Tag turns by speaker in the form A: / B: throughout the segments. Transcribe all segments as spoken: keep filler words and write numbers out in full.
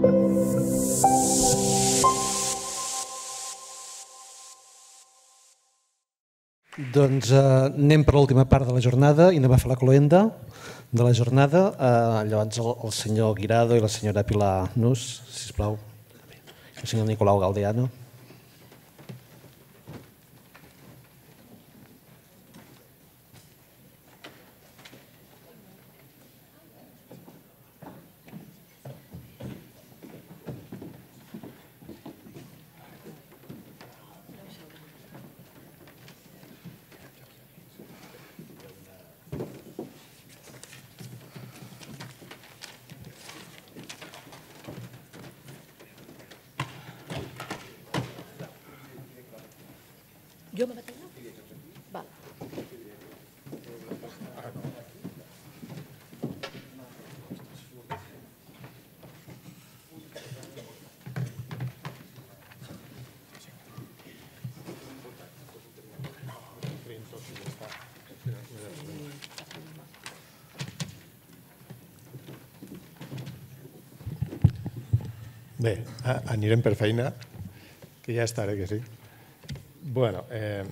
A: Doncs anem per l'última part de la jornada i anem a fer la cloenda de la jornada. Llavors el senyor Guirado i la senyora Pilar Nus, sisplau. El senyor Nicolau Galdeano.
B: Jo me mateixa? Val.
C: Bé, anirem per feina, que ja és tard, que sí. Bueno, eh,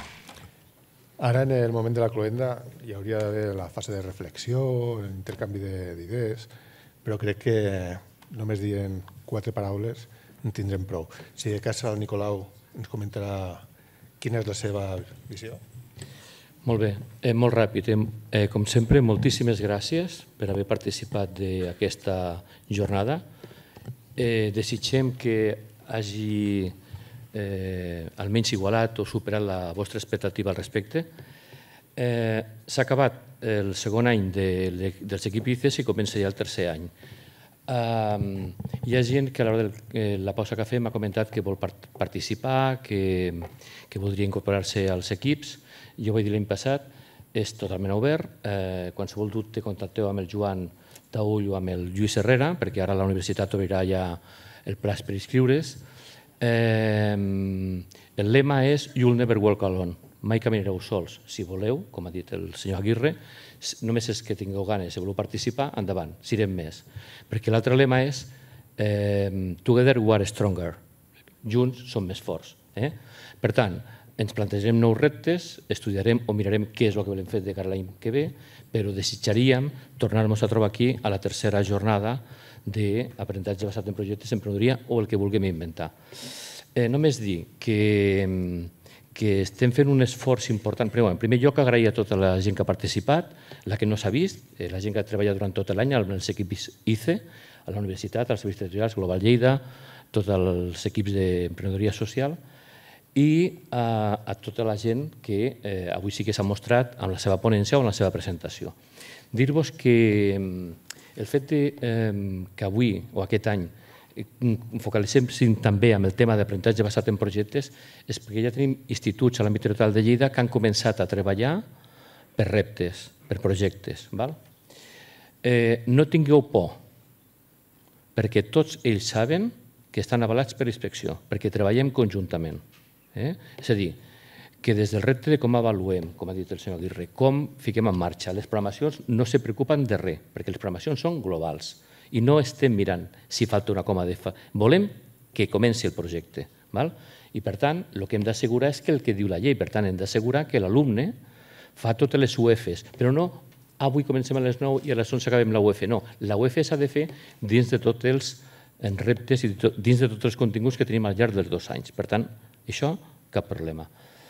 C: ara en el moment de la cloenda hi hauria d'haver la fase de reflexió, l'intercanvi d'idees, però crec que només dient quatre paraules en tindrem prou. Si de cas el Nicolau ens comentarà quina és la seva visió.
D: Molt bé, eh, molt ràpid. Eh, com sempre, moltíssimes gràcies per haver participat d'aquesta jornada. Eh, desitgem que hagi eh, almenys igualat o superat la vostra expectativa al respecte. Eh, S'ha acabat el segon any de, dels equips I C E S i comença ja el tercer any. Uh, hi ha gent que a l'hora de eh, la pausa cafè m'ha comentat que vol part participar, que, que voldria incorporar-se als equips. Jo ho vaig dir l'any passat, és totalment obert. Eh, qualsevol dubte contacteu amb el Joan Taüll o amb el Lluís Herrera, perquè ara la universitat obrirà ja el plaç per inscriure's. Eh, el lema és You'll never walk alone, mai caminareu sols. Si voleu, com ha dit el senyor Aguirre, només és que tingueu ganes, si voleu participar, endavant, sirem més. Perquè l'altre lema és eh, Together we are stronger, junts som més forts. Eh? Per tant, ens plantejarem nous reptes, estudiarem o mirarem què és el que volem fer de cara a l'any que ve, però desitjaríem tornar-nos a trobar aquí a la tercera jornada d'aprenentatge basat en projectes, emprenedoria o el que vulguem inventar. Eh, només dir que, que estem fent un esforç important. Però, en primer lloc, agrair a tota la gent que ha participat, la que no s'ha vist, eh, la gent que ha treballat durant tot l'any amb els equips I C E, a la universitat, als serveis territorials, Global Lleida, tots els equips d'emprenedoria social, i a, a tota la gent que eh, avui sí que s'ha mostrat amb la seva ponència o amb la seva presentació. Dir-vos que el fet de, eh, que avui o aquest any focalitzem també amb el tema d'aprenentatge basat en projectes és perquè ja tenim instituts a l'àmbit territorial de Lleida que han començat a treballar per reptes, per projectes. Val? Eh, no tingueu por, perquè tots ells saben que estan avalats per inspecció, perquè treballem conjuntament. Eh? És a dir, que des del repte de com avaluem, com ha dit el senyor Aguirre, com fiquem en marxa, les programacions no se preocupen de res, perquè les programacions són globals i no estem mirant si falta una coma de fa. Volem que comenci el projecte. Val? I per tant, el que hem d'assegurar és que el que diu la llei, per tant, hem d'assegurar que l'alumne fa totes les U Fs, però no avui comencem a les nou i a les onze acabem la U F. No, la U F s'ha de fer dins de tots els reptes i dins de tots els continguts que tenim al llarg dels dos anys. Per tant, això, cap problema.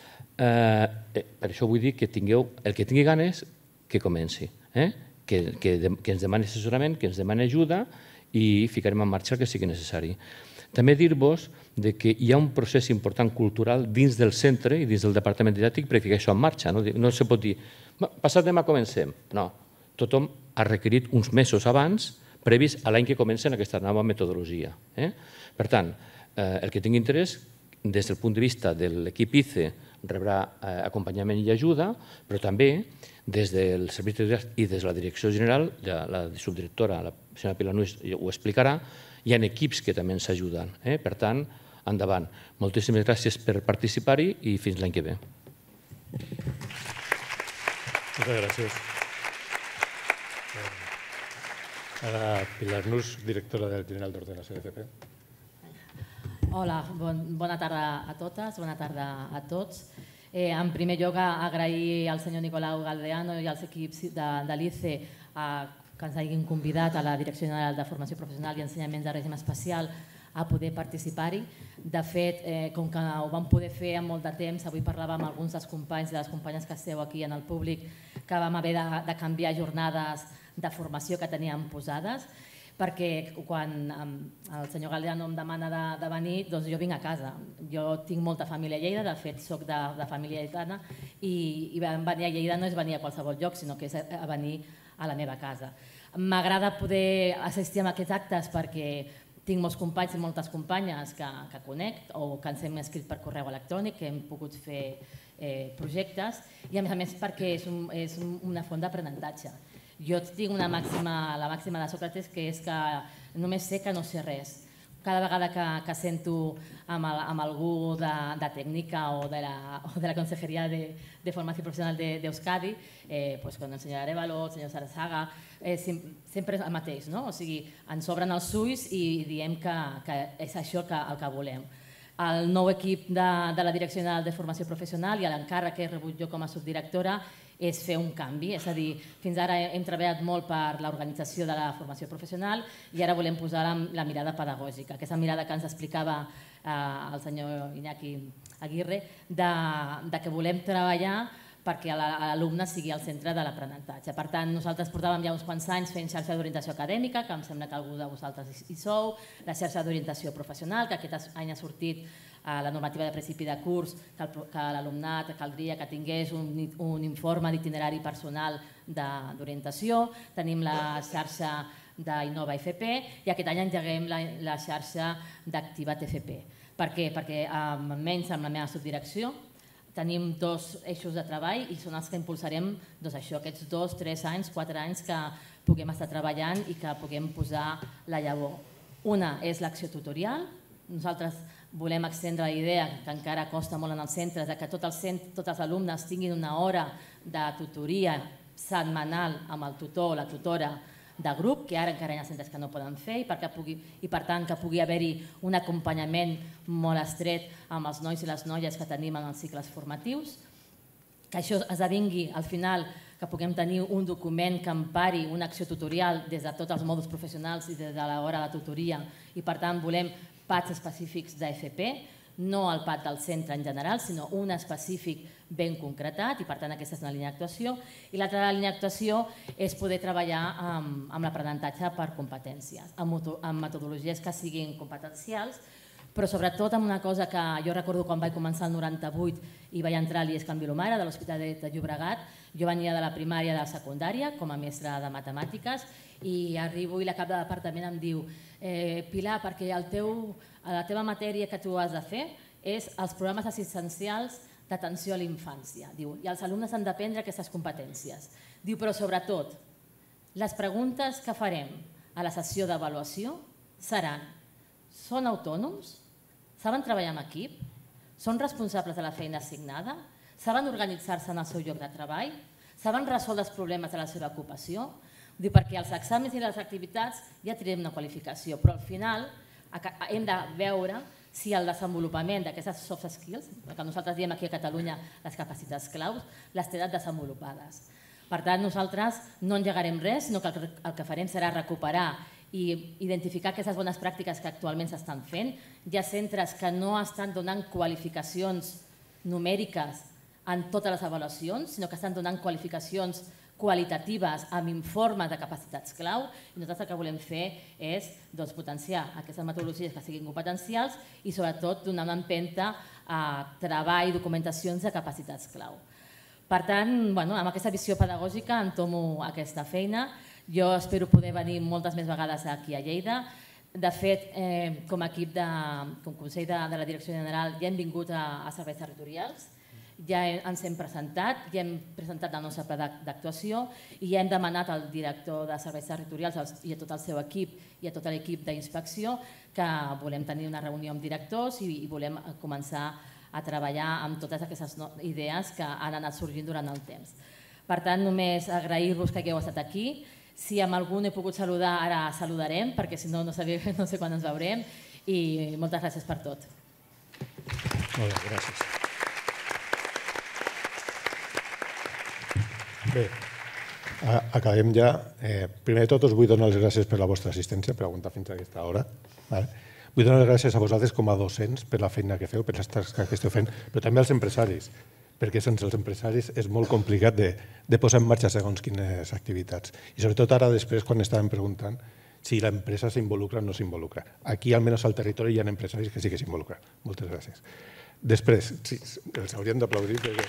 D: Eh, per això vull dir que tingueu, el que tingui ganes, que comenci, eh? que, que, que ens demani assessorament, que ens demani ajuda i ficarem en marxa el que sigui necessari. També dir-vos que hi ha un procés important cultural dins del centre i dins del departament didàctic per ficar això en marxa. No, no se pot dir, passat demà comencem. No, tothom ha requerit uns mesos abans, previs a l'any que comencen aquesta nova metodologia. Eh? Per tant, eh, el que tingui interès, des del punt de vista de l'equip I C E, rebrà eh, acompanyament i ajuda, però també des del Servei Territorial i des de la Direcció General, la, la subdirectora, la senyora Pilar Nus, ho explicarà, hi ha equips que també ens ajuden. Eh? Per tant, endavant. Moltíssimes gràcies per participar-hi i fins l'any que ve.
C: Moltes gràcies. Ara Pilar Nus, directora del Tribunal d'Ordenació d'F P.
E: Hola, bon, bona tarda a totes, bona tarda a tots. Eh, en primer lloc, agrair al senyor Nicolau Galdeano i als equips de, de l'I C E que ens hagin convidat a la Direcció General de Formació Professional i Ensenyaments de Règim Especial a poder participar-hi. De fet, eh, com que ho vam poder fer en molt de temps, avui parlàvem amb alguns dels companys i de les companyes que esteu aquí en el públic que vam haver de, de canviar jornades de formació que teníem posades, perquè quan el senyor Galdeano em demana de, de venir, doncs jo vinc a casa. Jo tinc molta família a Lleida, de fet soc de, de família lleidatana, i, i venir a Lleida no és venir a qualsevol lloc, sinó que és a venir a la meva casa. M'agrada poder assistir a aquests actes perquè tinc molts companys i moltes companyes que, que conec o que ens hem escrit per correu electrònic, que hem pogut fer eh, projectes, i a més a més perquè és, un, és una font d'aprenentatge. Jo tinc una màxima, la màxima de Sòcrates, que és que només sé que no sé res. Cada vegada que, que sento amb, el, amb algú de, de tècnica o de la, o de la Consejeria de, de Formació Professional d'Euskadi, de, eh, pues, con el senyor Arevalo, el senyor Sarasaga, eh, sempre el mateix, no? O sigui, ens obren els ulls i diem que, que és això que, el que volem. El nou equip de, de la Direcció General de Formació Professional i l'encàrrec que he rebut jo com a subdirectora és fer un canvi, és a dir, fins ara hem treballat molt per l'organització de la formació professional i ara volem posar la mirada pedagògica, aquesta mirada que ens explicava el senyor Iñaki Aguirre, de que volem treballar perquè l'alumne sigui al centre de l'aprenentatge. Per tant, nosaltres portàvem ja uns quants anys fent xarxa d'orientació acadèmica, que em sembla que algú de vosaltres hi sou, la xarxa d'orientació professional, que aquest any ha sortit a la normativa de principi de curs, que l'alumnat caldria que tingués un, un informe d'itinerari personal d'orientació. Tenim la xarxa d'Innova F P i aquest any engeguem la, la xarxa d'Activat F P. Per què? Perquè almenys amb la meva subdirecció tenim dos eixos de treball i són els que impulsarem doncs això, aquests dos, tres anys, quatre anys que puguem estar treballant i que puguem posar la llavor. Una és l'acció tutorial. Nosaltres volem extendre la idea, que encara costa molt en els centres, de que tots els, tots els alumnes tinguin una hora de tutoria setmanal amb el tutor o la tutora de grup, que ara encara hi ha centres que no poden fer, i, perquè pugui, i per tant que pugui haver-hi un acompanyament molt estret amb els nois i les noies que tenim en els cicles formatius, que això esdevingui al final que puguem tenir un document que empari una acció tutorial des de tots els mòduls professionals i des de l'hora de tutoria, i per tant volem pads específics d'F P, no el pad del centre en general, sinó un específic ben concretat, i per tant aquesta és una línia d'actuació. I l'altra línia d'actuació és poder treballar amb, amb l'aprenentatge per competències, amb, amb metodologies que siguin competencials, però sobretot amb una cosa que jo recordo quan vaig començar el noranta-vuit i vaig entrar a l'I E S Can Vilomara, de l'Hospitalet de Llobregat. Jo venia de la primària i de la secundària com a mestra de matemàtiques i arribo i la cap de departament em diu eh, Pilar, perquè el teu, la teva matèria que tu has de fer és els programes assistencials d'atenció a la infància. Diu, i els alumnes han d'aprendre aquestes competències. Diu, però sobretot, les preguntes que farem a la sessió d'avaluació seran: són autònoms? Saben treballar en equip? Són responsables de la feina assignada? Saben organitzar-se en el seu lloc de treball? Saben resoldre els problemes de la seva ocupació? Diu, perquè els exàmens i les activitats ja tindrem una qualificació, però al final hem de veure si el desenvolupament d'aquestes soft skills, que nosaltres diem aquí a Catalunya les capacitats claus, les tenen desenvolupades. Per tant, nosaltres no engegarem res, sinó que el que farem serà recuperar i identificar aquestes bones pràctiques que actualment s'estan fent. Hi ha centres que no estan donant qualificacions numèriques en totes les avaluacions, sinó que estan donant qualificacions qualitatives amb informes de capacitats clau, i nosaltres el que volem fer és doncs, potenciar aquestes metodologies que siguin competencials i sobretot donar una empenta a treball i documentacions de capacitats clau. Per tant, bueno, amb aquesta visió pedagògica entomo aquesta feina. Jo espero poder venir moltes més vegades aquí a Lleida. De fet, eh, com a equip de, com Consell de, de la Direcció General ja hem vingut a, a serveis territorials, ja ens hem presentat, ja hem presentat el nostre pla d'actuació i ja hem demanat al director de serveis territorials i a tot el seu equip i a tot l'equip d'inspecció que volem tenir una reunió amb directors i volem començar a treballar amb totes aquestes idees que han anat sorgint durant el temps. Per tant, només agrair-vos que hagueu estat aquí. Si amb algú he pogut saludar, ara saludarem, perquè si no, no, sabia, no sé quan ens veurem. I moltes gràcies per tot.
C: Molt bé, gràcies. Bé, acabem ja. Primer de tot, us vull donar les gràcies per la vostra assistència, per aguantar fins a aquesta hora. Vull donar les gràcies a vosaltres com a docents per la feina que feu, per les tasques que esteu fent, però també als empresaris, perquè sense els empresaris és molt complicat de posar en marxa segons quines activitats. I sobretot ara després, quan estàvem preguntant si l'empresa s'involucra o no s'involucra. Aquí, almenys al territori, hi ha empresaris que sí que s'involucren. Moltes gràcies. Després, sí, els hauríem d'aplaudir perquè...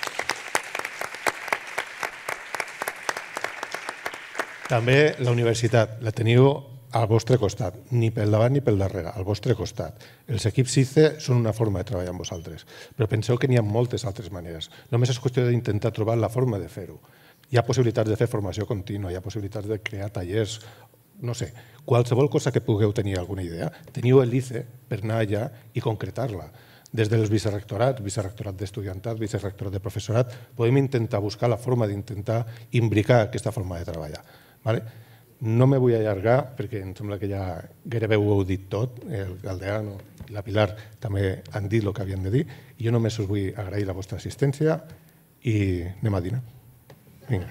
C: També la universitat, la teniu al vostre costat, ni pel davant ni pel darrere, al vostre costat. Els equips I C E són una forma de treballar amb vosaltres, però penseu que n'hi ha moltes altres maneres. Només és qüestió d'intentar trobar la forma de fer-ho. Hi ha possibilitats de fer formació contínua, hi ha possibilitats de crear tallers, no sé, qualsevol cosa que pugueu tenir alguna idea, teniu l'I C E per anar allà i concretar-la. Des dels vicerrectorats, vicerrectorat d'estudiantat, vicerrectorat de professorat, podem intentar buscar la forma d'intentar imbricar aquesta forma de treballar. No me vull allargar perquè em sembla que ja gairebé ho heu dit tot, el Galdeano i la Pilar també han dit el que havien de dir, i jo només us vull agrair la vostra assistència i anem a dinar. Vinga.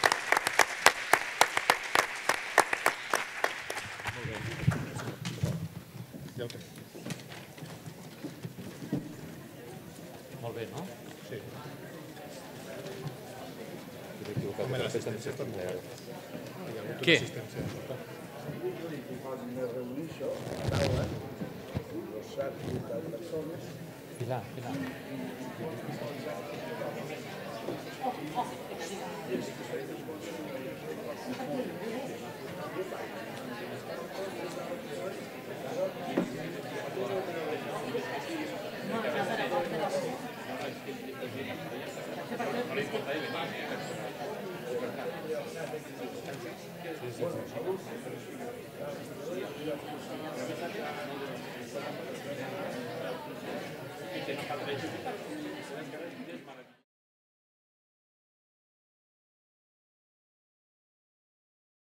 D: Molt bé, no?
C: Sí.
D: Què? Pilar, Pilar.
C: Sí, sí.